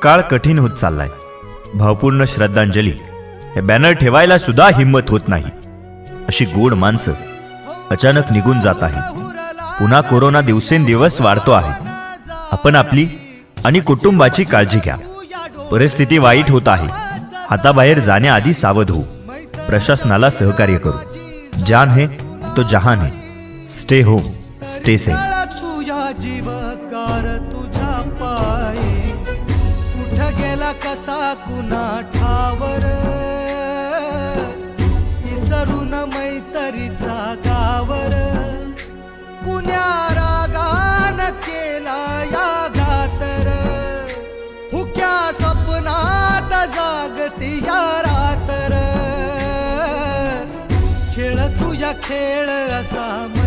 काळ कठीण होत चाललाय. भावपूर्ण श्रद्धांजली हे बॅनर ठेवायला सुद्धा हिंमत होत नाही. अशी गोड माणसं अचानक निघून जात आहे. पुन्हा कोरोना दिवसेंदिवस वाढतो आहे. आपण आपली आणि कुटुंबाची काळजी घ्या. परिस्थिती वाईट होत आहे. हाताबाहेर जाण्याआधी सावध हो. प्रशासनाला सहकार्य करू. जान है तो जहान है. Stay home, stay safe. तुझ्या जीवकार तुझ्या पायी कुठ गेला कसा कुणा ठावर विसरून मैत्रीचा गावर कुण्या रागान केला या गातर हुक्या स्वप्नात जागती या रातर खेळ तुझ्या खेळ असा